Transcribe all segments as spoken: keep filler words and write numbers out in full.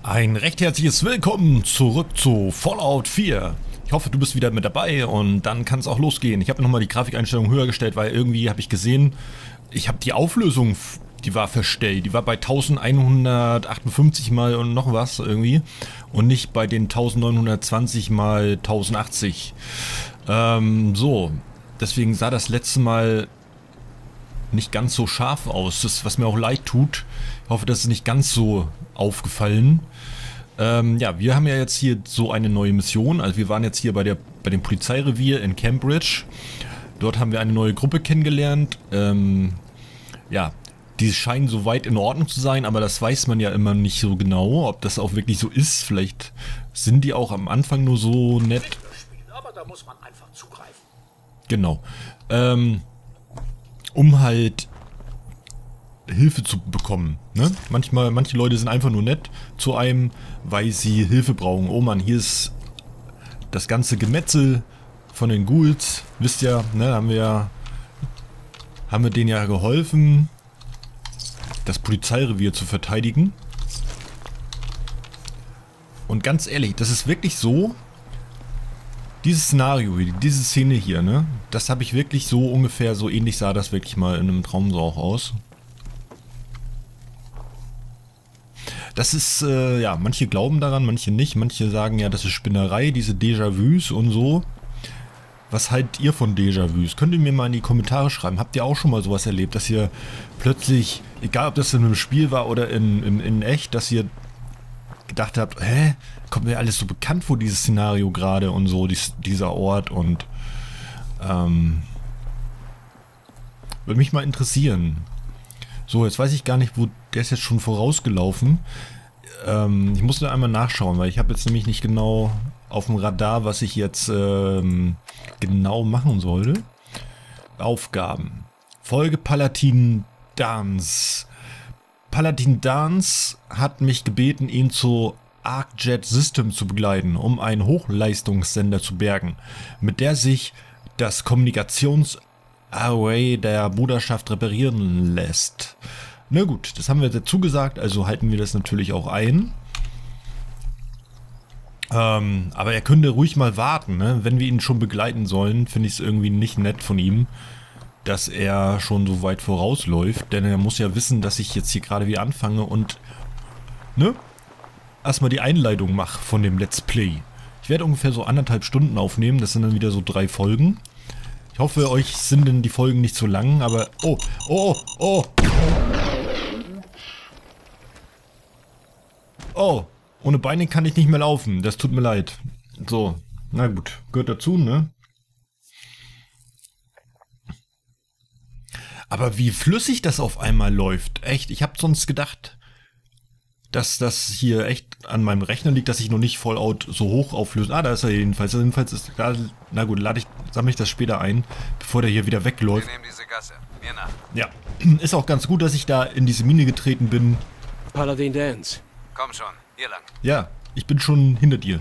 Ein recht herzliches Willkommen zurück zu Fallout vier. Ich hoffe, du bist wieder mit dabei und dann kann es auch losgehen. Ich habe nochmal die Grafikeinstellung höher gestellt, weil irgendwie habe ich gesehen, ich habe die Auflösung, die war verstellt. Die war bei elfhundertachtundfünfzig mal und noch was irgendwie und nicht bei den neunzehnhundertzwanzig mal tausendachtzig. Ähm, so, deswegen sah das letzte Mal nicht ganz so scharf aus, das, was mir auch leid tut. Ich hoffe, das ist nicht ganz so aufgefallen. Ähm, ja, wir haben ja jetzt hier so eine neue Mission. Also wir waren jetzt hier bei, der, bei dem Polizeirevier in Cambridge. Dort haben wir eine neue Gruppe kennengelernt. Ähm, ja, die scheinen soweit in Ordnung zu sein, aber das weiß man ja immer nicht so genau, ob das auch wirklich so ist. Vielleicht sind die auch am Anfang nur so nett. Aber da muss man einfach zugreifen. Genau. Ähm, um halt Hilfe zu bekommen. Ne? Manchmal, manche Leute sind einfach nur nett zu einem, weil sie Hilfe brauchen. Oh Mann, hier ist das ganze Gemetzel von den Ghouls. Wisst ihr, ne, haben wir haben wir denen ja geholfen, das Polizeirevier zu verteidigen. Und ganz ehrlich, das ist wirklich so, dieses Szenario, diese Szene hier, ne, das habe ich wirklich so ungefähr, so ähnlich sah das wirklich mal in einem Traum so auch aus. Das ist, äh, ja, manche glauben daran, manche nicht. Manche sagen ja, das ist Spinnerei, diese Déjà-vus und so. Was haltet ihr von Déjà-vus? Könnt ihr mir mal in die Kommentare schreiben. Habt ihr auch schon mal sowas erlebt, dass ihr plötzlich, egal ob das in einem Spiel war oder in, in, in echt, dass ihr gedacht habt, hä, kommt mir alles so bekannt vor, dieses Szenario gerade und so, dies, dieser Ort und, ähm, würde mich mal interessieren. So, jetzt weiß ich gar nicht, wo der ist jetzt schon vorausgelaufen. Ähm, ich muss nur einmal nachschauen, weil ich habe jetzt nämlich nicht genau auf dem Radar, was ich jetzt ähm, genau machen sollte. Aufgaben. Folge Paladin Dance. Paladin Dance hat mich gebeten, ihn zu ArcJet System zu begleiten, um einen Hochleistungssender zu bergen, mit der sich das Kommunikations- Array der Bruderschaft reparieren lässt. Na gut, das haben wir jetzt zugesagt, also halten wir das natürlich auch ein. Ähm, aber er könnte ruhig mal warten, ne? Wenn wir ihn schon begleiten sollen, finde ich es irgendwie nicht nett von ihm, dass er schon so weit vorausläuft, denn er muss ja wissen, dass ich jetzt hier gerade wieder anfange und ne, erstmal die Einleitung mache von dem Let's Play. Ich werde ungefähr so anderthalb Stunden aufnehmen, das sind dann wieder so drei Folgen. Ich hoffe, euch sind denn die Folgen nicht zu lang, aber... Oh, oh, oh! Oh, ohne Beine kann ich nicht mehr laufen. Das tut mir leid. So, na gut, gehört dazu, ne? Aber wie flüssig das auf einmal läuft. Echt, ich habe sonst gedacht, dass das hier echt an meinem Rechner liegt, dass ich noch nicht Fallout so hoch auflöse. Ah, da ist er jedenfalls. Jedenfalls ist da, na gut, lade ich, sammle ich das später ein, bevor der hier wieder wegläuft. Wir nehmen diese Gasse. Mir nach. Ja, ist auch ganz gut, dass ich da in diese Mine getreten bin. Paladin Dance. Komm schon, hier lang. Ja, ich bin schon hinter dir.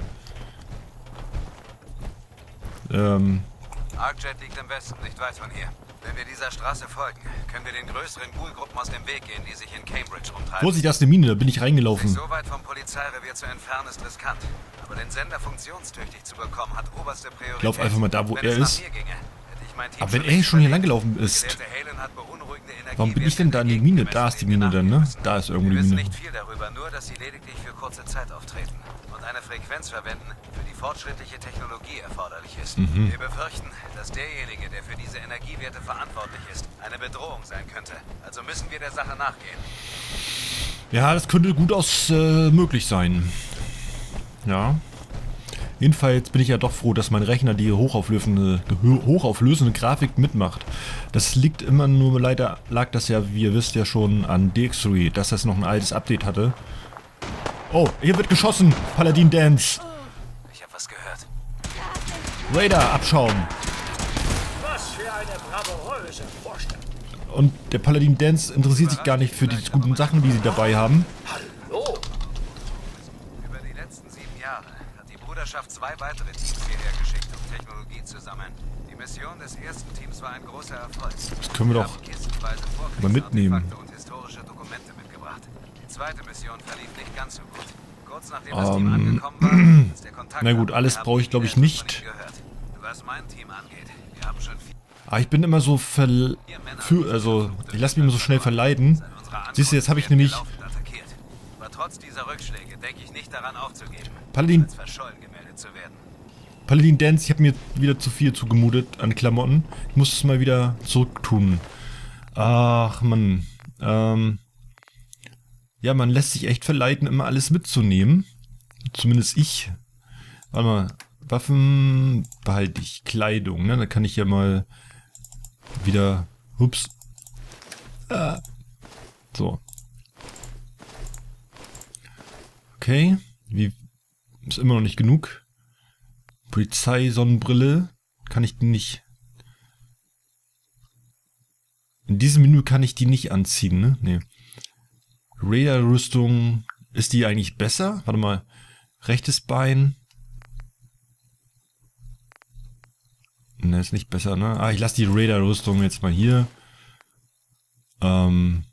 Ähm. ArcJet liegt im Westen, nicht weit von hier. Wenn wir dieser Straße folgen, können wir den größeren Ghoul-Gruppen aus dem Weg gehen, die sich in Cambridge rumtreiben. Vorsicht, da ist eine Mine, da bin ich reingelaufen. Sich so weit vom Polizeirevier zu entfernen ist riskant. Aber den Sender funktionstüchtig zu bekommen, hat oberste Priorität. Ich lauf einfach mal da, wo wenn er es nach ist. mir ginge, hätte ich mein Team Aber wenn schon er längst schon hier verlegt. langgelaufen ist, Gelehrte Halen hat beunruhigende warum bin ich Energiewerte denn da in die Mine? Da ist die Mine dann, ne? Da ist irgendwo die Wir wissen Mine. nicht viel darüber, nur dass sie lediglich für kurze Zeit auftreten und eine Frequenz verwenden, für die fortschrittliche Technologie erforderlich ist. Mhm. Wir befürchten, dass derjenige, der für diese Energiewerte verantwortlich ist, eine Bedrohung sein könnte. Also müssen wir der Sache nachgehen. Ja, das könnte gut aus äh, möglich sein. Ja. Jedenfalls bin ich ja doch froh, dass mein Rechner die hochauflösende, hochauflösende Grafik mitmacht. Das liegt immer nur, leider lag das ja, wie ihr wisst ja schon, an D X drei, dass das noch ein altes Update hatte. Oh, hier wird geschossen! Paladin Dance! Ich habe was gehört. Raider, Abschaum! Was für eine bravouröse Vorstellung. Und der Paladin Dance interessiert sich gar nicht für die guten Sachen, die sie dabei haben. Hallo? Über die letzten sieben Jahre hat die Bruderschaft zwei weitere Teams hierher geschickt, um Technologie zu sammeln. Die Mission des ersten Teams war ein großer Erfolg. Das können wir doch mal mitnehmen. Und historische Dokumente mitgebracht. Die zweite Mission verlief nicht ganz so gut. Kurz nachdem das Ähm, Team angekommen war, ist der Kontakt na gut, alles brauche ich, glaube ich, nicht. Was mein Team angeht, wir haben schon viel Ah, ich bin immer so ver... Für, also, ich lasse mich immer so schnell verleiten. Siehst du, jetzt habe ich nämlich... attackiert. Aber trotz dieser Rückschläge denke ich nicht daran aufzugeben, Paladin, als verschollen gemeldet zu werden. Paladin Dance, ich habe mir wieder zu viel zugemutet an Klamotten. Ich muss es mal wieder zurücktun. Ach, Mann. Ähm... Ja, man lässt sich echt verleiten, immer alles mitzunehmen. Zumindest ich. Warte mal. Waffen behalte ich. Kleidung, ne? Da kann ich ja mal wieder... Ups. Ah. So. Okay. Wie... Ist immer noch nicht genug. Polizei-Sonnenbrille. Kann ich die nicht... In diesem Menü kann ich die nicht anziehen, ne? Nee. Raider-Rüstung, ist die eigentlich besser? Warte mal, rechtes Bein. Ne, ist nicht besser, ne? Ah, ich lasse die Raider-Rüstung jetzt mal hier. Ähm.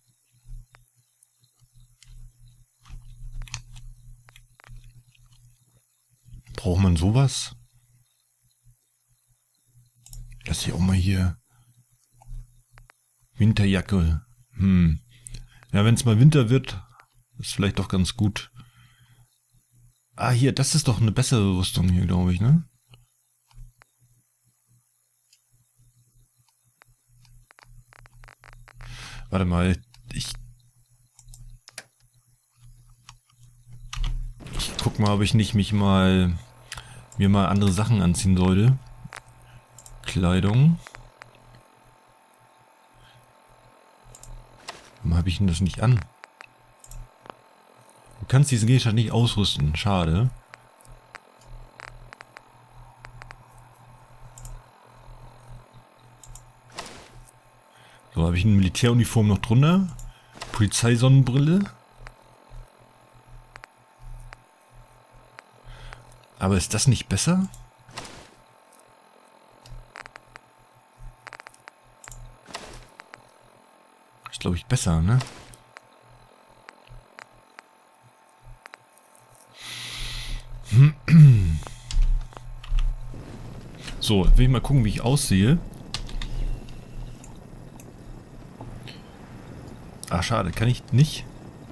Braucht man sowas? Lass ich auch mal hier. Winterjacke. Hm. Ja, wenn es mal Winter wird, ist vielleicht doch ganz gut. Ah, hier, das ist doch eine bessere Rüstung hier, glaube ich, ne? Warte mal, ich... Ich guck mal, ob ich nicht mich mal... mir mal andere Sachen anziehen sollte. Kleidung. Warum habe ich denn das nicht an? Du kannst diesen Gegenstand nicht ausrüsten. Schade. So, habe ich eine Militäruniform noch drunter. Polizeisonnenbrille. Aber ist das nicht besser? Ist, glaube ich, besser, ne? So, will ich mal gucken, wie ich aussehe. Ah, schade, kann ich nicht.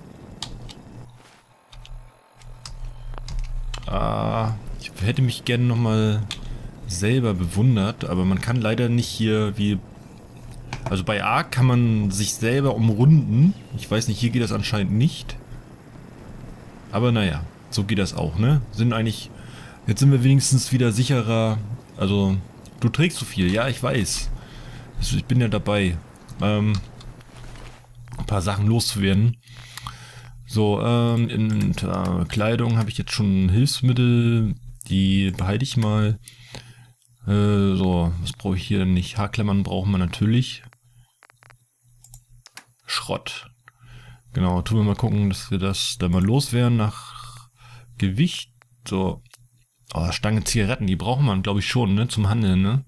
Ah, ich hätte mich gerne nochmal selber bewundert, aber man kann leider nicht hier wie... Also bei A kann man sich selber umrunden. Ich weiß nicht, hier geht das anscheinend nicht. Aber naja, so geht das auch, ne? Sind eigentlich... Jetzt sind wir wenigstens wieder sicherer. Also, du trägst so viel, ja, ich weiß. Also ich bin ja dabei, ähm, ein paar Sachen loszuwerden. So, ähm, in äh, Kleidung habe ich jetzt schon Hilfsmittel. Die behalte ich mal. Äh, so, was brauche ich hier denn nicht? Haarklammern brauchen wir natürlich. Schrott. Genau, tun wir mal gucken, dass wir das da mal loswerden nach Gewicht. So. Oh, Stange Zigaretten, die braucht man, glaube ich, schon, ne? Zum Handeln, ne?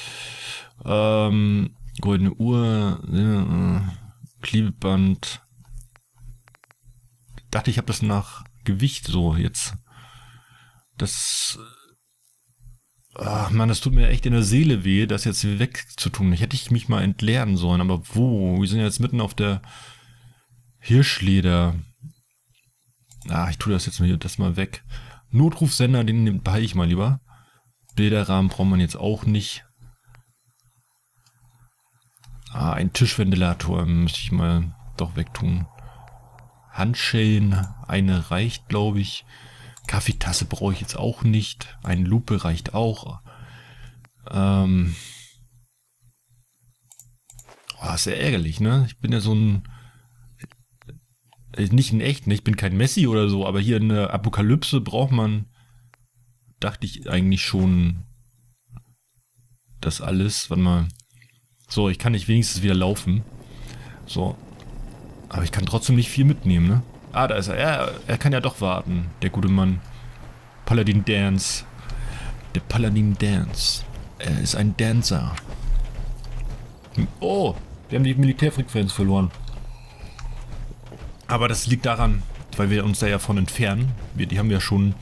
Ähm, goldene Uhr, äh, Klebeband. Dachte, ich habe das nach Gewicht so jetzt. Das... Ach man, das tut mir echt in der Seele weh, das jetzt wegzutun. Ich hätte ich mich mal entleeren sollen, aber wo? Wir sind jetzt mitten auf der Hirschleder. Ah, ich tue das jetzt mal, das mal weg. Notrufsender, den behalte ich mal lieber. Bilderrahmen braucht man jetzt auch nicht. Ah, ein Tischventilator müsste ich mal doch wegtun. Handschellen, eine reicht, glaube ich. Kaffeetasse brauche ich jetzt auch nicht. Eine Lupe reicht auch. Ähm. Oh, ist sehr ärgerlich, ne? Ich bin ja so ein... Nicht in echt, ne? Ich bin kein Messi oder so, aber hier in der Apokalypse braucht man... Dachte ich eigentlich schon... Das alles. Warte mal. So, ich kann nicht wenigstens wieder laufen. So. Aber ich kann trotzdem nicht viel mitnehmen, ne? Ah, da ist er. er. Er kann ja doch warten, der gute Mann. Paladin Dance. Der Paladin Dance. Er ist ein Dancer. Oh, wir haben die Militärfrequenz verloren. Aber das liegt daran, weil wir uns da ja von entfernen. Wir, die haben wir schon...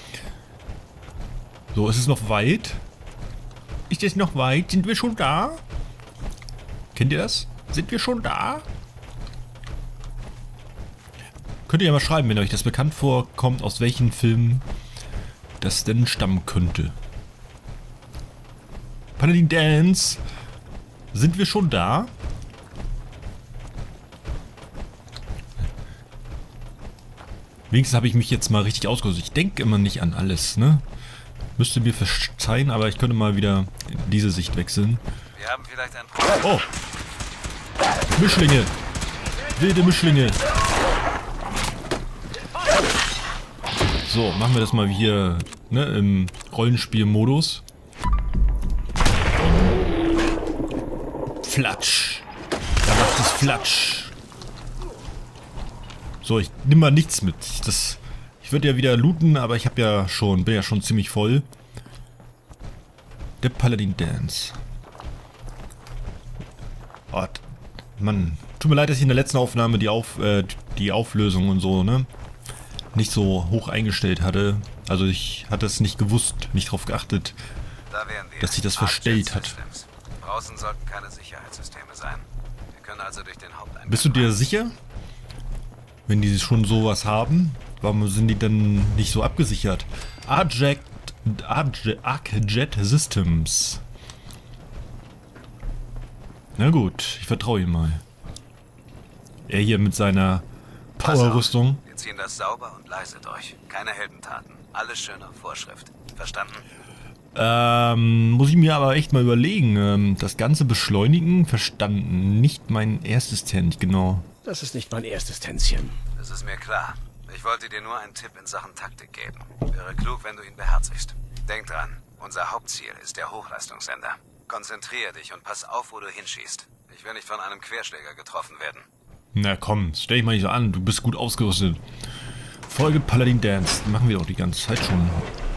So, ist es noch weit? Ist es noch weit? Sind wir schon da? Kennt ihr das? Sind wir schon da? Könnt ihr ja mal schreiben, wenn euch das bekannt vorkommt, aus welchen Filmen das denn stammen könnte. Paladin Dance. Sind wir schon da? Wenigstens habe ich mich jetzt mal richtig ausgerüstet. Ich denke immer nicht an alles, ne? Müsste mir verzeihen, aber ich könnte mal wieder in diese Sicht wechseln. Wir haben vielleicht ein Problem. Oh! Mischlinge! Wilde Mischlinge! So, machen wir das mal hier, ne, im Rollenspielmodus. Flatsch! Da macht es Flatsch! So, ich nehme mal nichts mit. Das, ich würde ja wieder looten, aber ich habe ja schon, bin ja schon ziemlich voll. Der Paladin Dance. Oh, Mann, tut mir leid, dass ich in der letzten Aufnahme die, Auf, äh, die Auflösung und so, ne, nicht so hoch eingestellt hatte. Also ich hatte es nicht gewusst, nicht darauf geachtet, Da wären wir. dass sich das verstellt hat. Systems. Draußen sollten keine Sicherheitssysteme sein. Wir können also durch den Haupteingang. Bist du dir sicher? Wenn die schon sowas haben, warum sind die dann nicht so abgesichert? Arcjet, Arcjet, Arcjet Systems. Na gut, ich vertraue ihm mal. Er hier mit seiner Pass auf, Powerrüstung. Wir ziehen das sauber und leise durch. Keine Heldentaten. Alles schön auf Vorschrift. Verstanden? Ähm, muss ich mir aber echt mal überlegen. Ähm, das ganze Beschleunigen, verstanden. Nicht mein erstes Tent, genau. Das ist nicht mein erstes Tänzchen. Das ist mir klar. Ich wollte dir nur einen Tipp in Sachen Taktik geben. Wäre klug, wenn du ihn beherzigst. Denk dran, unser Hauptziel ist der Hochleistungssender. Konzentriere dich und pass auf, wo du hinschießt. Ich will nicht von einem Querschläger getroffen werden. Na komm, stell dich mal nicht so an. Du bist gut ausgerüstet. Folge Paladin Dance. Die machen wir auch die ganze Zeit schon.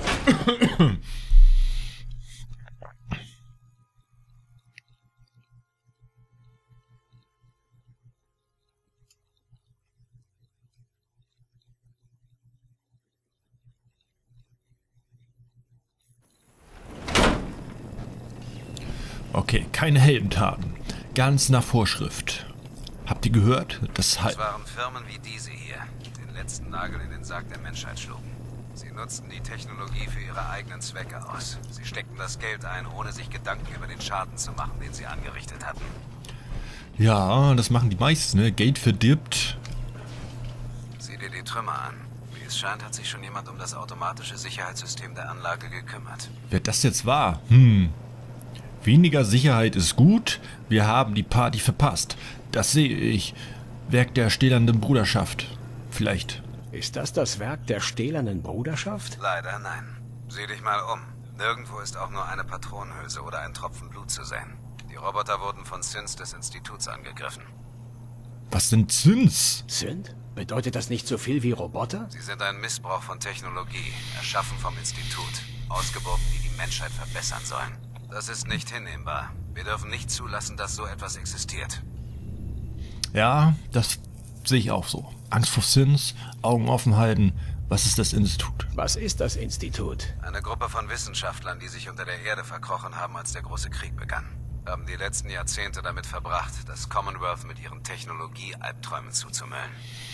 Okay, keine Heldentaten. Ganz nach Vorschrift. Habt ihr gehört? Das Es halt. waren Firmen wie diese hier, die den letzten Nagel in den Sarg der Menschheit schlugen. Sie nutzten die Technologie für ihre eigenen Zwecke aus. Sie steckten das Geld ein, ohne sich Gedanken über den Schaden zu machen, den sie angerichtet hatten. Ja, das machen die meisten, ne? Geld verdirbt. Sieh dir die Trümmer an. Wie es scheint, hat sich schon jemand um das automatische Sicherheitssystem der Anlage gekümmert. Wer das jetzt war? Hm. Weniger Sicherheit ist gut. Wir haben die Party verpasst. Das sehe ich. Werk der stählernen Bruderschaft. Vielleicht. Ist das das Werk der stählernen Bruderschaft? Leider nein. Sieh dich mal um. Nirgendwo ist auch nur eine Patronenhülse oder ein Tropfen Blut zu sehen. Die Roboter wurden von Synths des Instituts angegriffen. Was sind Zins? Synth? Bedeutet das nicht so viel wie Roboter? Sie sind ein Missbrauch von Technologie, erschaffen vom Institut. Ausgeburten, die die Menschheit verbessern sollen. Das ist nicht hinnehmbar. Wir dürfen nicht zulassen, dass so etwas existiert. Ja, das sehe ich auch so. Angst vor Zins, Augen offen halten. Was ist das Institut? Was ist das Institut? Eine Gruppe von Wissenschaftlern, die sich unter der Erde verkrochen haben, als der große Krieg begann. Haben die letzten Jahrzehnte damit verbracht, das Commonwealth mit ihren Technologie-Albträumen zuzumüllen.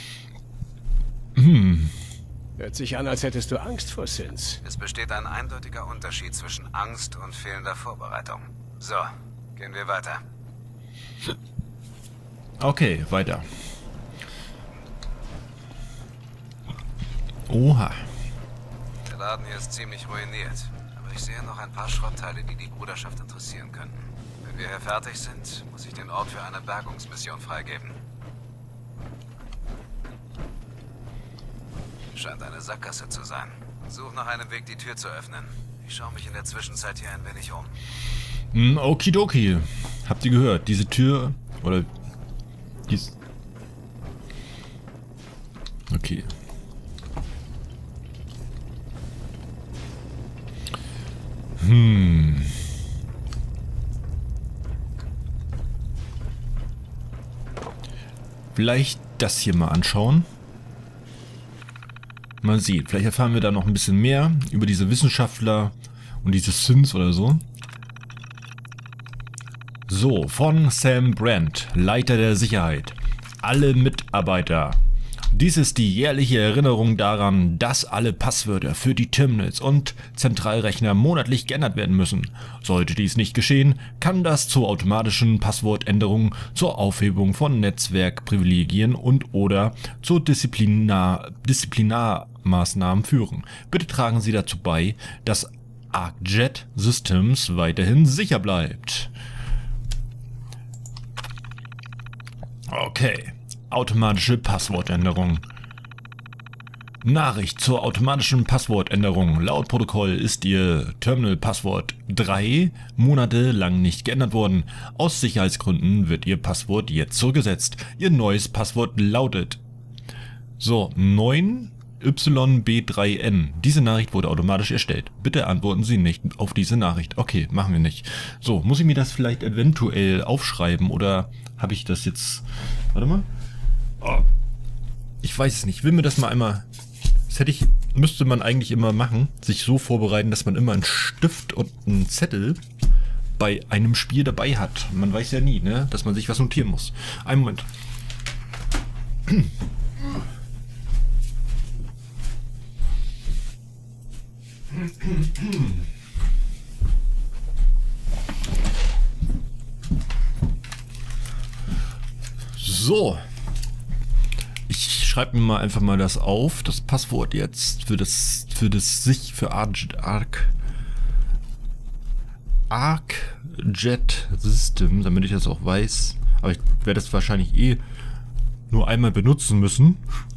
Hm. Hört sich an, als hättest du Angst vor Synths. Es besteht ein eindeutiger Unterschied zwischen Angst und fehlender Vorbereitung. So, gehen wir weiter. Okay, weiter. Oha. Der Laden hier ist ziemlich ruiniert, aber ich sehe noch ein paar Schrottteile, die die Bruderschaft interessieren könnten. Wenn wir hier fertig sind, muss ich den Ort für eine Bergungsmission freigeben. Scheint eine Sackgasse zu sein. Such nach einem Weg, die Tür zu öffnen. Ich schaue mich in der Zwischenzeit hier ein wenig um. Hm, okidoki. Habt ihr gehört? Diese Tür... Oder... Dies... Okay. Hm... Vielleicht das hier mal anschauen. Mal sehen, vielleicht erfahren wir da noch ein bisschen mehr über diese Wissenschaftler und diese Synths oder so. So, von Sam Brandt, Leiter der Sicherheit. Alle Mitarbeiter. Dies ist die jährliche Erinnerung daran, dass alle Passwörter für die Terminals und Zentralrechner monatlich geändert werden müssen. Sollte dies nicht geschehen, kann das zur automatischen Passwortänderung, zur Aufhebung von Netzwerkprivilegien und oder zur Disziplinar Disziplinarmaßnahmen führen. Bitte tragen Sie dazu bei, dass ArcJet Systems weiterhin sicher bleibt. Okay. Automatische Passwortänderung. Nachricht zur automatischen Passwortänderung. Laut Protokoll ist Ihr Terminal-Passwort drei Monate lang nicht geändert worden. Aus Sicherheitsgründen wird Ihr Passwort jetzt zurückgesetzt. Ihr neues Passwort lautet so neun Y B drei N. Diese Nachricht wurde automatisch erstellt. Bitte antworten Sie nicht auf diese Nachricht. Okay, machen wir nicht. So, muss ich mir das vielleicht eventuell aufschreiben oder habe ich das jetzt... Warte mal. Oh. Ich weiß es nicht. Ich will mir das mal einmal... Das hätte ich... Müsste man eigentlich immer machen. Sich so vorbereiten, dass man immer einen Stift und einen Zettel bei einem Spiel dabei hat. Man weiß ja nie, ne? Dass man sich was notieren muss. Einen Moment. So. Ich schreibe mir mal einfach mal das auf, das Passwort jetzt für das für das sich für Arc Arc ArcJet System, damit ich das auch weiß. Aber ich werde das wahrscheinlich eh nur einmal benutzen müssen.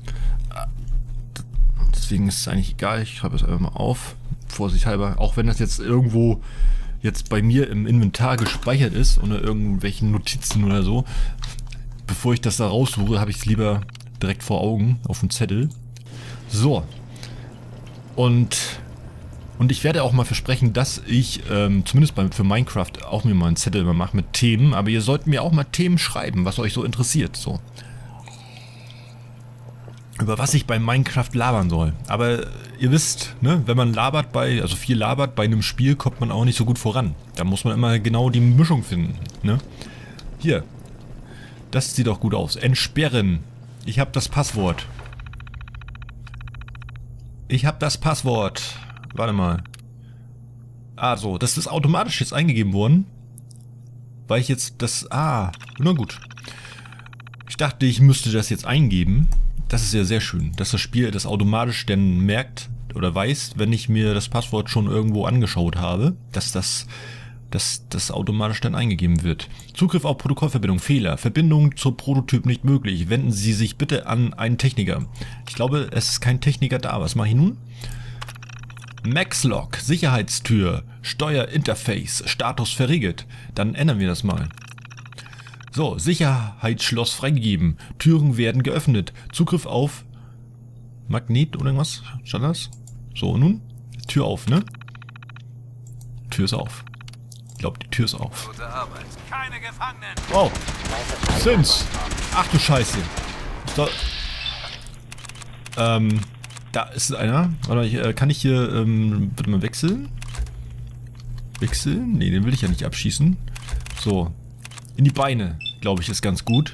Deswegen ist es eigentlich egal. Ich schreibe es einfach mal auf. Vorsichtshalber, auch wenn das jetzt irgendwo jetzt bei mir im Inventar gespeichert ist oder irgendwelchen Notizen oder so, bevor ich das da raussuche, habe ich es lieber direkt vor Augen auf dem Zettel. So. Und und ich werde auch mal versprechen, dass ich ähm, zumindest bei, für Minecraft auch mir mal einen Zettel immer mache mit Themen, aber ihr sollt mir auch mal Themen schreiben, was euch so interessiert, so. Über was ich bei Minecraft labern soll. Aber ihr wisst, ne, wenn man labert bei, also viel labert bei einem Spiel, kommt man auch nicht so gut voran. Da muss man immer genau die Mischung finden, ne? Hier. Das sieht doch gut aus. Entsperren. Ich habe das Passwort. Ich habe das Passwort. Warte mal. Also, das ist automatisch jetzt eingegeben worden. Weil ich jetzt das... Ah, na gut. Ich dachte, ich müsste das jetzt eingeben. Das ist ja sehr schön, dass das Spiel das automatisch dann merkt oder weiß, wenn ich mir das Passwort schon irgendwo angeschaut habe, dass das, dass das automatisch dann eingegeben wird. Zugriff auf Protokollverbindung, Fehler, Verbindung zur Prototyp nicht möglich. Wenden Sie sich bitte an einen Techniker. Ich glaube, es ist kein Techniker da. Was mache ich nun? Maxlock, Sicherheitstür, Steuerinterface, Status verriegelt. Dann ändern wir das mal. So, Sicherheitsschloss freigegeben. Türen werden geöffnet. Zugriff auf Magnet oder irgendwas? Stand das? So, und nun? Tür auf, ne? Tür ist auf. Ich glaube, die Tür ist auf. Gute Arbeit. Keine Gefangenen. Oh. Sind's. Ach du Scheiße. So. Ähm, da ist einer. Warte, ich, äh, kann ich hier, ähm, warte mal, wechseln? Wechseln? Ne, den will ich ja nicht abschießen. So. In die Beine, glaube ich, ist ganz gut.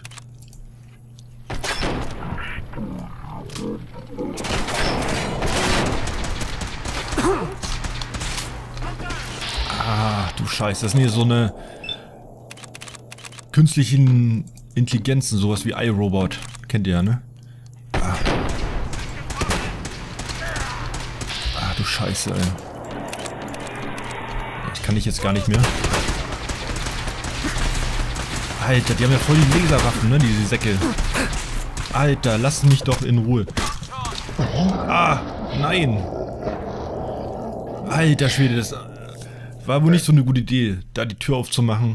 Ah, du Scheiße. Das sind hier so eine künstlichen Intelligenzen, sowas wie iRobot. Kennt ihr ja, ne? Ah, ah du Scheiße, ey. Das kann ich jetzt gar nicht mehr. Alter, die haben ja voll die Laserwaffen, ne, diese Säcke. Alter, lass mich doch in Ruhe. Ah, nein. Alter Schwede, das war wohl nicht so eine gute Idee, da die Tür aufzumachen.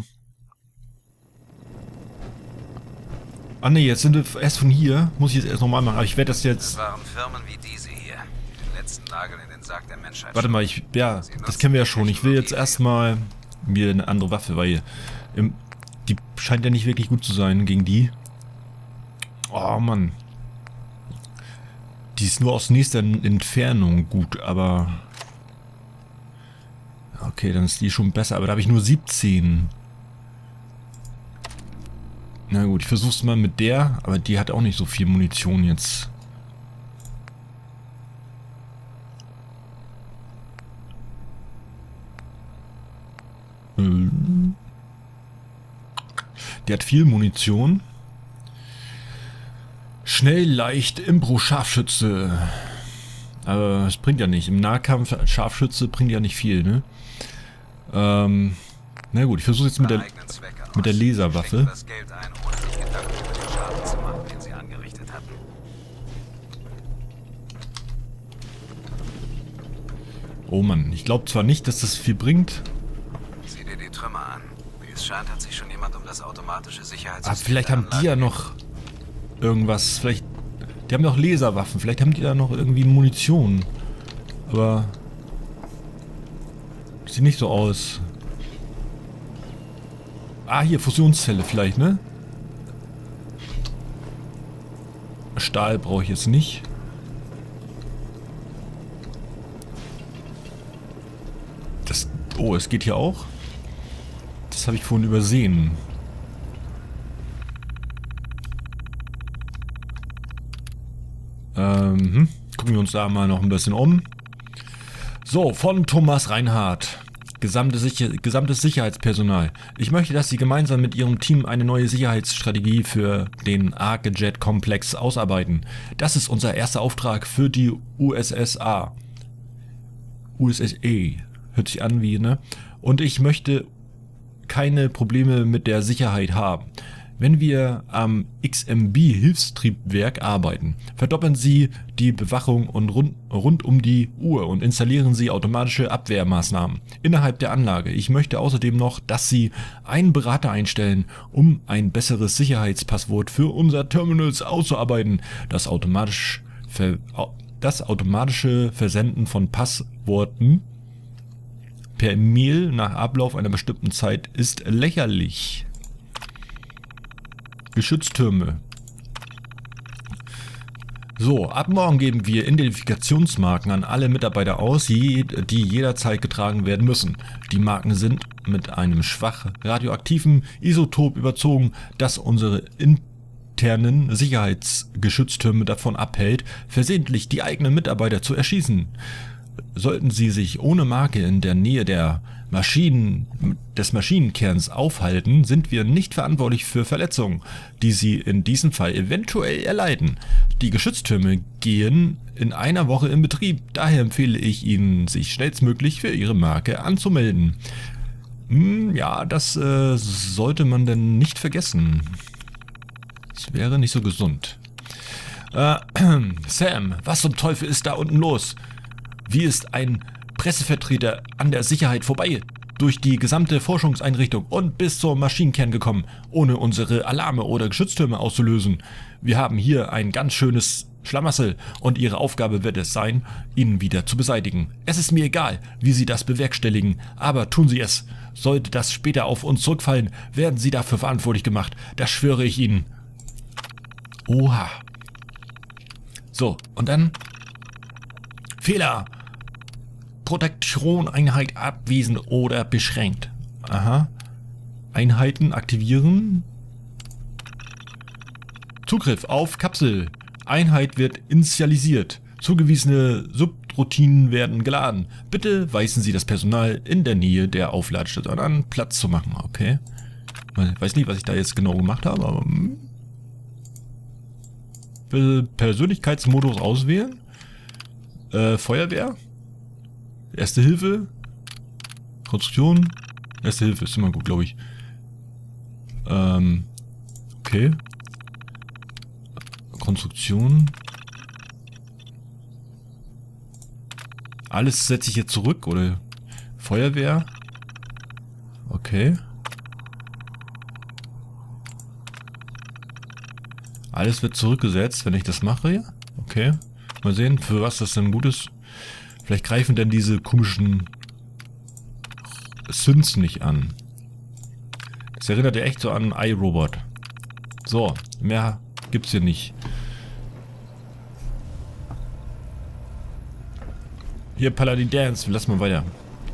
Ah ne, jetzt sind wir erst von hier. Muss ich jetzt erst nochmal machen, aber ich werde das jetzt... Das waren Firmen wie diese hier. Den letzten Nagel in den Sarg der Menschheit. Warte mal, ich... Ja, das kennen wir ja schon. Ich will jetzt erstmal mir eine andere Waffe, weil... Im, die scheint ja nicht wirklich gut zu sein gegen die. Oh Mann. Die ist nur aus nächster Entfernung gut, aber... Okay, dann ist die schon besser, aber da habe ich nur siebzehn. Na gut, ich versuch's mal mit der, aber die hat auch nicht so viel Munition jetzt. Die hat viel Munition. Schnell, leicht, Impro-Scharfschütze. Aber es bringt ja nicht. Im Nahkampf Scharfschütze bringt ja nicht viel, ne? Ähm, na gut, ich versuche jetzt mit der, mit der Laserwaffe. Das Geld ein, ohne sich Gedanken über den Schaden zu machen, den sie angerichtet hatten. Oh Mann, ich glaube zwar nicht, dass das viel bringt. Sieh dir die Trümmer an. Wie es scheint, hat sich schon jemand um das automatische Sicherheitssystem... Aber vielleicht haben die ja noch irgendwas, vielleicht... Die haben doch Laserwaffen, vielleicht haben die da noch irgendwie Munition. Aber... Sieht nicht so aus. Ah, hier, Fusionszelle vielleicht, ne? Stahl brauche ich jetzt nicht. Das... Oh, es geht hier auch. Das habe ich vorhin übersehen. Ähm, gucken wir uns da mal noch ein bisschen um. So, von Thomas Reinhardt. Gesamte Sicher- gesamtes Sicherheitspersonal. Ich möchte, dass Sie gemeinsam mit Ihrem Team eine neue Sicherheitsstrategie für den Arc-Jet-Komplex ausarbeiten. Das ist unser erster Auftrag für die U S S A. U S S A. Hört sich an wie, ne? Und ich möchte keine Probleme mit der Sicherheit haben. Wenn wir am X M B-Hilfstriebwerk arbeiten, verdoppeln Sie die Bewachung und rund, rund um die Uhr und installieren Sie automatische Abwehrmaßnahmen innerhalb der Anlage. Ich möchte außerdem noch, dass Sie einen Berater einstellen, um ein besseres Sicherheitspasswort für unser Terminals auszuarbeiten. Das, automatisch ver, das automatische Versenden von Passworten per Mail nach Ablauf einer bestimmten Zeit ist lächerlich. Geschütztürme. So, ab morgen geben wir Identifikationsmarken an alle Mitarbeiter aus, die jederzeit getragen werden müssen. Die Marken sind mit einem schwach radioaktiven Isotop überzogen, das unsere internen Sicherheitsgeschütztürme davon abhält, versehentlich die eigenen Mitarbeiter zu erschießen. Sollten sie sich ohne Marke in der Nähe der Maschinen, des Maschinenkerns aufhalten, sind wir nicht verantwortlich für Verletzungen, die sie in diesem Fall eventuell erleiden. Die Geschütztürme gehen in einer Woche in Betrieb, daher empfehle ich Ihnen, sich schnellstmöglich für Ihre Marke anzumelden. Hm, ja, das äh, sollte man denn nicht vergessen. Das wäre nicht so gesund. Äh, Sam, was zum Teufel ist da unten los? Wie ist ein Pressevertreter an der Sicherheit vorbei durch die gesamte Forschungseinrichtung und bis zum Maschinenkern gekommen, ohne unsere Alarme oder Geschütztürme auszulösen? Wir haben hier ein ganz schönes Schlamassel und Ihre Aufgabe wird es sein, ihn wieder zu beseitigen. Es ist mir egal, wie Sie das bewerkstelligen, aber tun Sie es. Sollte das später auf uns zurückfallen, werden Sie dafür verantwortlich gemacht. Das schwöre ich Ihnen. Oha. So, und dann... Fehler! Protektion-Einheit abwesend oder beschränkt. Aha. Einheiten aktivieren. Zugriff auf Kapsel. Einheit wird initialisiert. Zugewiesene Subroutinen werden geladen. Bitte weisen Sie das Personal in der Nähe der Aufladestation an, Platz zu machen. Okay. Ich weiß nicht, was ich da jetzt genau gemacht habe, aber... Persönlichkeitsmodus auswählen. Äh, Feuerwehr. Erste Hilfe. Konstruktion. Erste Hilfe ist immer gut, glaube ich. Ähm, okay. Konstruktion. Alles setze ich jetzt zurück, oder? Feuerwehr. Okay. Alles wird zurückgesetzt, wenn ich das mache, ja? Okay. Mal sehen, für was das denn gut ist. Vielleicht greifen denn diese komischen Synths nicht an. Das erinnert ja echt so an iRobot. So, mehr gibt's hier nicht. Hier, Paladin Dance, lass mal weiter.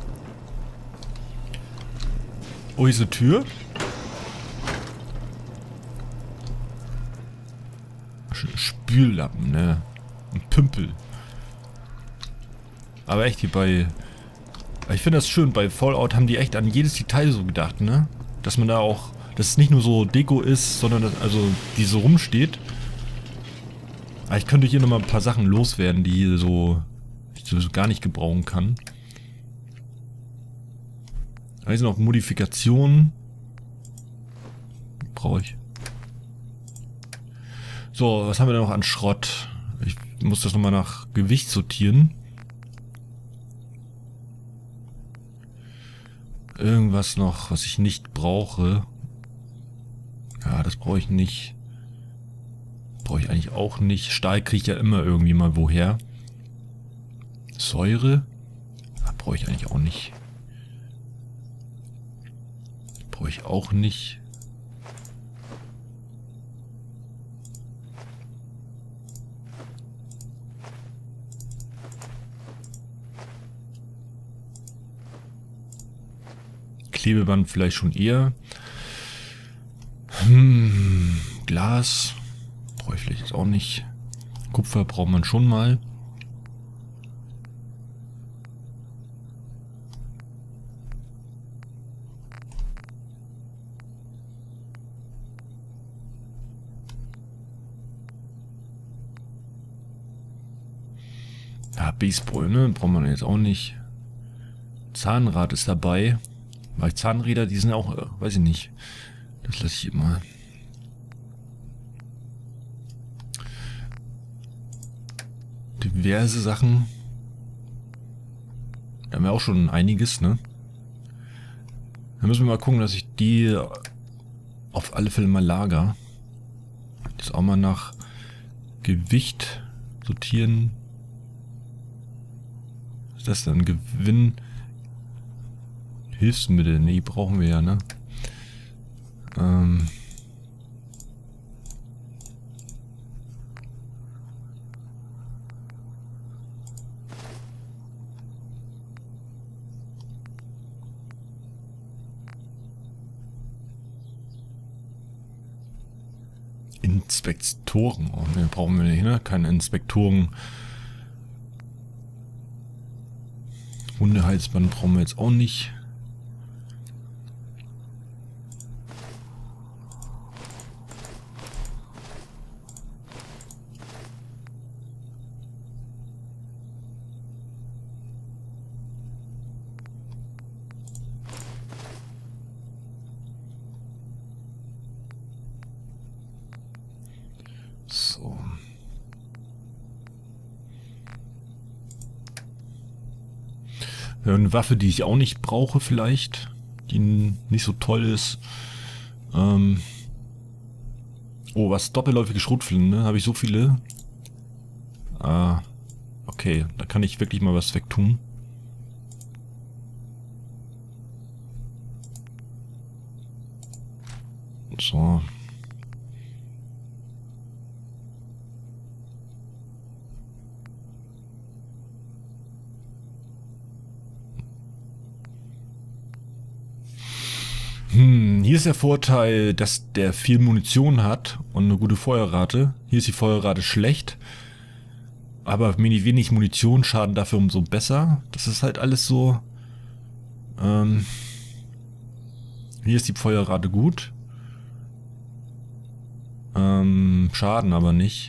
Oh, hier ist eine Tür. Spüllappen, ne? Ein Pümpel. Aber echt hier bei... Ich finde das schön, bei Fallout haben die echt an jedes Detail so gedacht, ne? Dass man da auch... Dass es nicht nur so Deko ist, sondern dass, also die so rumsteht. Aber ich könnte hier nochmal ein paar Sachen loswerden, die hier so... ich so gar nicht gebrauchen kann. Da sind noch Modifikationen. Brauche ich. So, was haben wir denn noch an Schrott? Ich muss das nochmal nach Gewicht sortieren. Irgendwas noch, was ich nicht brauche. Ja, das brauche ich nicht. Brauche ich eigentlich auch nicht. Stahl kriege ich ja immer irgendwie mal woher. Säure? Brauche ich eigentlich auch nicht. Brauche ich auch nicht. Klebeband vielleicht schon eher. Hm, Glas brauche ich vielleicht jetzt auch nicht. Kupfer braucht man schon mal. Ja, Baseball, ne? Braucht man jetzt auch nicht. Zahnrad ist dabei. Weil Zahnräder, die sind auch, äh, weiß ich nicht. Das lasse ich immer. Diverse Sachen. Da haben wir auch schon einiges, ne? Da müssen wir mal gucken, dass ich die auf alle Fälle mal lager. Das auch mal nach Gewicht sortieren. Was ist das denn? Gewinn. Hilfsmittel, nee, brauchen wir ja, ne? Ähm. Inspektoren, oh, ne, brauchen wir nicht, ne? Keine Inspektoren. Hundehalsband brauchen wir jetzt auch nicht. So. Ja, eine Waffe, die ich auch nicht brauche vielleicht, die nicht so toll ist. Ähm oh, was doppelläufige Schrotflinten, ne? Habe ich so viele. Ah, okay, da kann ich wirklich mal was wegtun. So. Hm, hier ist der Vorteil, dass der viel Munition hat und eine gute Feuerrate. Hier ist die Feuerrate schlecht. Aber wenig Munition, Schaden dafür umso besser. Das ist halt alles so. Ähm, hier ist die Feuerrate gut. Ähm, Schaden aber nicht.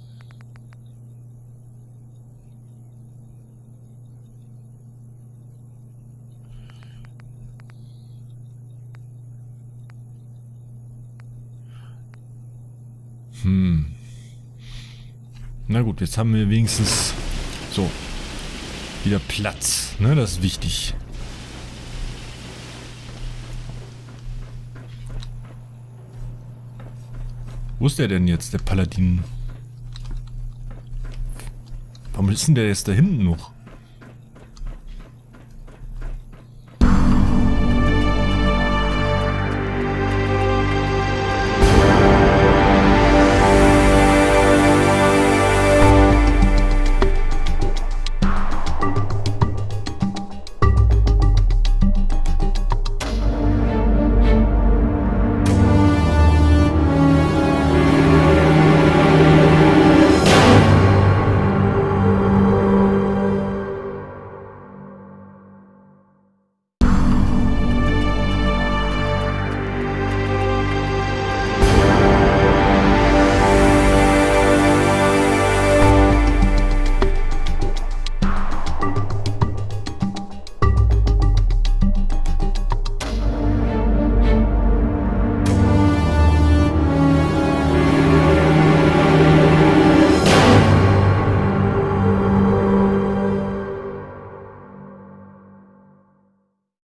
Hm. Na gut, jetzt haben wir wenigstens so wieder Platz, ne? Das ist wichtig. Wo ist der denn jetzt, der Paladin? Warum ist denn der jetzt da hinten noch?